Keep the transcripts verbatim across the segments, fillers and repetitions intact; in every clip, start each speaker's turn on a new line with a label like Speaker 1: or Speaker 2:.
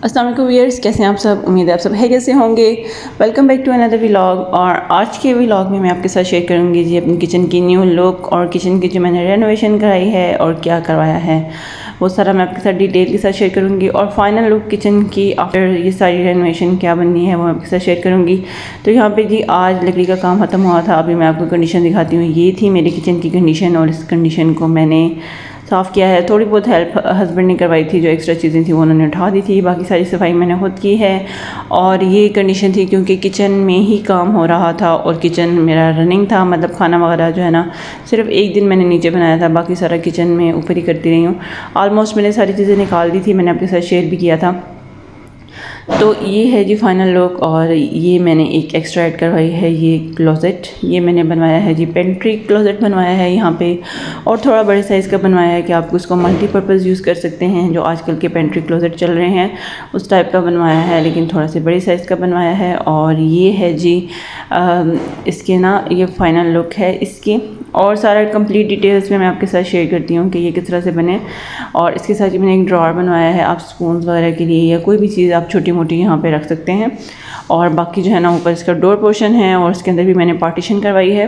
Speaker 1: अस्सलाम वालेकुम व्यूअर्स, कैसे हैं आप सब। उम्मीद है आप सब है कैसे होंगे। Welcome back to another vlog. और आज के व्लॉग में मैं आपके साथ शेयर करूंगी जी अपनी किचन की न्यू लुक और किचन की जो मैंने रेनोवेशन कराई है और क्या करवाया है वो सारा मैं आपके साथ डिटेल के साथ शेयर करूंगी। और फाइनल लुक किचन की आफ्टर ये सारी रेनोवेशन क्या बननी है वो मैं आपके साथ शेयर करूंगी। तो यहाँ पे जी आज लकड़ी का काम ख़त्म हुआ था। अभी मैं आपको कंडीशन दिखाती हूँ। ये थी मेरी किचन की कंडीशन और इस कंडीशन को मैंने साफ़ किया है। थोड़ी बहुत हेल्प हस्बैंड ने करवाई थी, जो एक्स्ट्रा चीज़ें थी वो उन्होंने उठा दी थी। बाकी सारी सफाई मैंने खुद की है। और ये कंडीशन थी क्योंकि किचन में ही काम हो रहा था और किचन मेरा रनिंग था, मतलब खाना वगैरह जो है ना सिर्फ एक दिन मैंने नीचे बनाया था, बाकी सारा किचन में ऊपर ही करती रही हूँ। ऑलमोस्ट मैंने सारी चीज़ें निकाल दी थी, मैंने आपके साथ शेयर भी किया था। तो ये है जी फाइनल लुक। और ये मैंने एक एक्स्ट्रा ऐड करवाई है, ये क्लोज़ेट ये मैंने बनवाया है जी, पेंट्री क्लोज़ेट बनवाया है यहाँ पे। और थोड़ा बड़े साइज़ का बनवाया है कि आप उसको मल्टीपर्पज़ यूज़ कर सकते हैं। जो आजकल के पेंट्री क्लोज़ेट चल रहे हैं उस टाइप का बनवाया है, लेकिन थोड़ा से बड़े साइज़ का बनवाया है। और ये है जी आ, इसके ना ये फाइनल लुक है इसकी। और सारा कंप्लीट डिटेल्स में मैं आपके साथ शेयर करती हूँ कि ये किस तरह से बने। और इसके साथ ही मैंने एक ड्रॉअर बनवाया है, आप स्पून वगैरह के लिए या कोई भी चीज़ आप छोटी मोटी यहाँ पे रख सकते हैं। और बाकी जो है ना ऊपर इसका डोर पोर्शन है और इसके अंदर भी मैंने पार्टीशन करवाई है।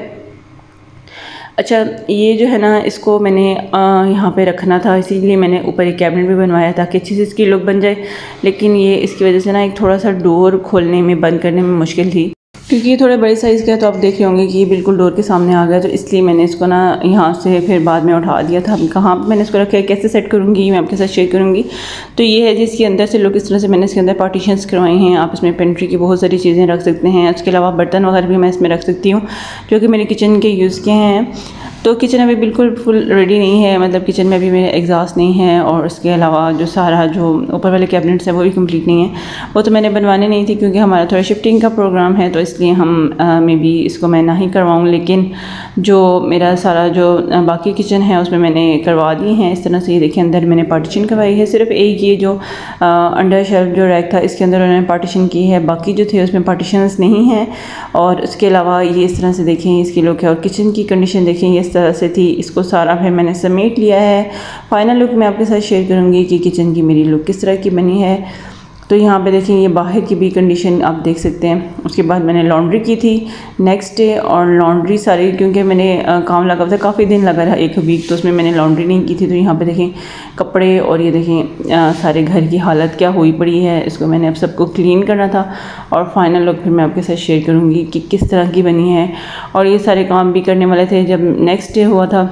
Speaker 1: अच्छा, ये जो है ना इसको मैंने यहाँ पे रखना था, इसीलिए मैंने ऊपर एक कैबिनेट भी बनवाया ताकि अच्छी से इसकी लुक बन जाए। लेकिन ये इसकी वजह से ना एक थोड़ा सा डोर खोलने में बंद करने में मुश्किल थी, क्योंकि ये थोड़े बड़े साइज़ का है। तो आप देख रहे होंगे कि ये बिल्कुल डोर के सामने आ गया, तो इसलिए मैंने इसको ना यहाँ से फिर बाद में उठा दिया था। कहाँ पर मैंने इसको रखा है, कैसे सेट करूँगी मैं आपके साथ शेयर करूँगी। तो ये है जिसके अंदर से लुक इस तरह से मैंने इसके अंदर पार्टीशंस करवाई हैं। आप इसमें पेंट्री की बहुत सारी चीज़ें रख सकते हैं। उसके अलावा बर्तन वगैरह भी मैं इसमें रख सकती हूँ जो कि मेरे किचन के यूज़ के हैं। तो किचन अभी बिल्कुल फुल रेडी नहीं है, मतलब किचन में अभी मेरे एग्जॉस्ट नहीं है। और उसके अलावा जो सारा जो ऊपर वाले कैबिनेट्स हैं वो भी कंप्लीट नहीं है। वो तो मैंने बनवाने नहीं थी क्योंकि हमारा थोड़ा शिफ्टिंग का प्रोग्राम है, तो इसलिए हम मे बी इसको मैं ना ही करवाऊँ। लेकिन जो मेरा सारा जो बाकी किचन है उसमें मैंने करवा दी हैं इस तरह से। ये देखिए अंदर मैंने पार्टीशन करवाई है। सिर्फ एक ये जो अंडर शेल्फ जो रैक था इसके अंदर उन्होंने पार्टीशन की है, बाकी जो थे उसमें पार्टीशंस नहीं हैं। और उसके अलावा ये इस तरह से देखें इसकी लुक है। और किचन की कंडीशन देखें ये तरह से थी, इसको सारा फिर मैंने समेट लिया है। फाइनल लुक मैं आपके साथ शेयर करूंगी कि किचन की मेरी लुक किस तरह की बनी है। तो यहाँ पे देखें ये बाहर की भी कंडीशन आप देख सकते हैं। उसके बाद मैंने लॉन्ड्री की थी नेक्स्ट डे, और लॉन्ड्री सारी क्योंकि मैंने आ, काम लगा था, काफ़ी दिन लगा रहा एक वीक, तो उसमें मैंने लॉन्ड्री नहीं की थी। तो यहाँ पे देखें कपड़े और ये देखें आ, सारे घर की हालत क्या हुई पड़ी है। इसको मैंने अब सबको क्लीन करना था। और फाइनल लुक फिर मैं आपके साथ शेयर करूँगी कि किस तरह की बनी है। और ये सारे काम भी करने वाले थे जब नेक्स्ट डे हुआ था,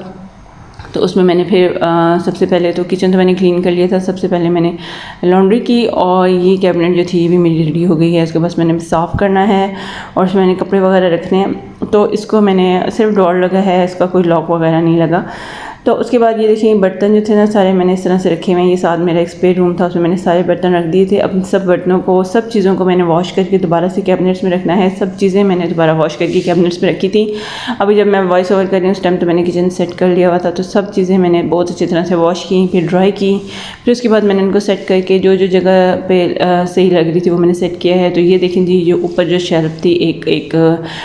Speaker 1: तो उसमें मैंने फिर आ, सबसे पहले तो किचन तो मैंने क्लीन कर लिया था। सबसे पहले मैंने लॉन्ड्री की और ये कैबिनेट जो थी ये भी मेरी रेडी हो गई है। इसके बस मैंने साफ़ करना है और उसमें मैंने कपड़े वगैरह रखने हैं। तो इसको मैंने सिर्फ डोर लगा है, इसका कोई लॉक वगैरह नहीं लगा। तो उसके बाद ये देखिए बर्तन जो थे ना सारे मैंने इस तरह से रखे हुए हैं। ये साथ मेरा एक स्पेयर रूम था, उसमें मैंने सारे बर्तन रख दिए थे। अब सब बर्तनों को सब चीज़ों को मैंने वॉश करके दोबारा से कैबिनेट्स में रखना है। सब चीज़ें मैंने दोबारा वॉश करके कैबिनेट्स में रखी थी। अभी जब मैं वॉइस ओवर कर रही हूँ उस टाइम तो मैंने किचन सेट कर लिया हुआ था। तो सब चीज़ें मैंने बहुत अच्छी तरह से वॉश की, फिर ड्राई की, फिर उसके बाद मैंने इनको सेट करके जो जो जगह पे आ, सही लग रही थी वो मैंने सेट किया है। तो ये देखें जी जो ऊपर जो शेल्फ थी एक एक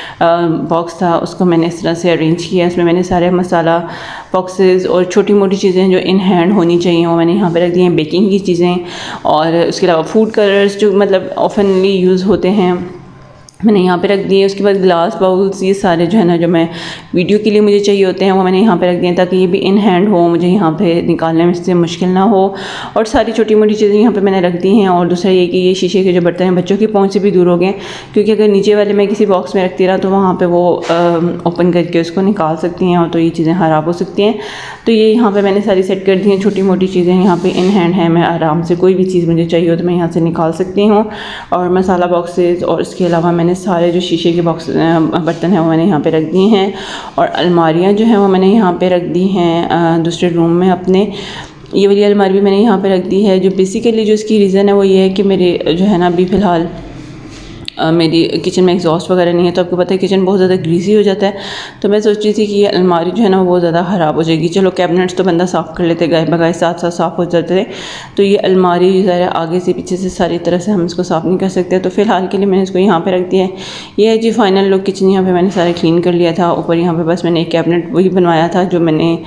Speaker 1: बॉक्स था उसको मैंने इस तरह से अरेंज किया। इसमें मैंने सारे मसाला बॉक्सेस और छोटी मोटी चीज़ें जो इन हैंड होनी चाहिए वो मैंने यहाँ पे रख दी हैं, बेकिंग की चीज़ें। और उसके अलावा फूड कलर्स जो मतलब ऑफनली यूज़ होते हैं मैंने यहाँ पे रख दिए। उसके बाद ग्लास बाउल्स ये सारे जो है ना जो मैं वीडियो के लिए मुझे चाहिए होते हैं वो मैंने यहाँ पे रख दिए ताकि ये भी इन हैंड हो, मुझे यहाँ पे निकालने में इससे मुश्किल ना हो। और सारी छोटी मोटी चीज़ें यहाँ पे मैंने रख दी हैं। और दूसरा ये कि ये शीशे के जो बर्तन हैं बच्चों की पहुँच से भी दूर हो गए, क्योंकि अगर नीचे वाले मैं किसी बॉक्स में रखती रहा तो वहाँ पर वो ओपन करके उसको निकाल सकती हैं और तो ये चीज़ें ख़राब हो सकती हैं। तो ये यहाँ पर मैंने सारी सेट कर दी हैं। छोटी मोटी चीज़ें यहाँ पर इन हैंड है, मैं आराम से कोई भी चीज़ मुझे चाहिए हो तो मैं यहाँ से निकाल सकती हूँ। और मसाला बॉक्सेस और इसके अलावा मैंने सारे जो शीशे के बॉक्स बर्तन हैं वो मैंने यहाँ पे रख दिए हैं। और अलमारियाँ जो हैं वो मैंने यहाँ पे रख दी हैं दूसरे रूम में अपने। ये वाली अलमारी भी मैंने यहाँ पे रख दी है। जो बेसिकली जो इसकी रीज़न है वो ये है कि मेरे जो है ना अभी फ़िलहाल Uh, मेरी किचन में एग्जॉस्ट वगैरह नहीं है। तो आपको पता है किचन बहुत ज़्यादा ग्रीसी हो जाता है। तो मैं सोच रही थी कि ये अलमारी जो है ना वो बहुत ज़्यादा ख़राब हो जाएगी। चलो कैबिनेट्स तो बंदा साफ़ कर लेते, गाय बगाए साथ साथ साफ़ हो जाते थे। तो ये अलमारी ज़रा आगे से पीछे से सारी तरह से हम इसको साफ़ नहीं कर सकते। तो फ़िलहाल के लिए मैंने इसको यहाँ पर रख दिया है। ये है जी फाइनल लुक किचन। यहाँ पर मैंने सारे क्लीन कर लिया था। ऊपर यहाँ पर बस मैंने एक कैबिनेट वही बनवाया था जो मैंने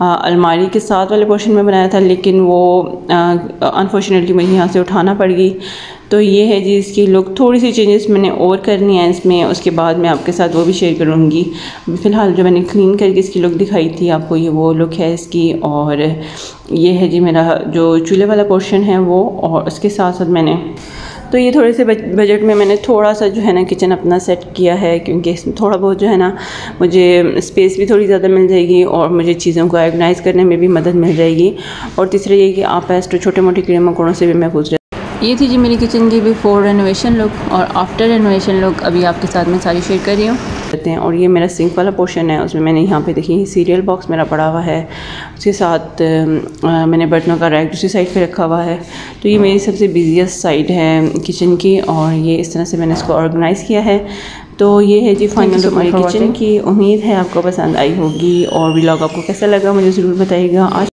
Speaker 1: अलमारी के साथ वाले पोर्शन में बनाया था, लेकिन वो अनफॉर्चुनेटली मुझे यहाँ से उठाना पड़ गई। तो ये है जी इसकी लुक। थोड़ी सी चेंजेस मैंने और करनी है इसमें, उसके बाद मैं आपके साथ वो भी शेयर करूँगी। फ़िलहाल जो मैंने क्लीन करके इसकी लुक दिखाई थी आपको, ये वो लुक है इसकी। और ये है जी मेरा जो चूल्हे वाला पोर्शन है वो, और उसके साथ साथ मैंने तो ये थोड़े से बजट में मैंने थोड़ा सा जो है ना किचन अपना सेट किया है, क्योंकि इसमें थोड़ा बहुत जो है ना मुझे स्पेस भी थोड़ी ज़्यादा मिल जाएगी और मुझे चीज़ों को ऑर्गेनाइज़ करने में भी मदद मिल जाएगी। और तीसरा ये कि आप पेस्ट छोटे मोटे कीड़े मकोड़ों से भी महफूज रहे। ये थी जी मेरी किचन की बिफोर रेनोवेशन लुक, और आफ्टर रेनोवेशन लुक अभी आपके साथ मैं सारी शेयर कर रही हूँ। और ये मेरा सिंक वाला पोर्शन है, उसमें मैंने यहाँ पे देखिए सीरियल बॉक्स मेरा पड़ा हुआ है, उसके साथ आ, मैंने बर्तनों का रैक दूसरी साइड पे रखा हुआ है। तो ये मेरी सबसे बिजिएस्ट साइड है किचन की, और ये इस तरह से मैंने इसको ऑर्गेनाइज़ किया है। तो ये है जी फाइनल हमारी किचन की। उम्मीद है आपको पसंद आई होगी, और व्लॉग आपको कैसा लगा मुझे ज़रूर बताइएगा। आज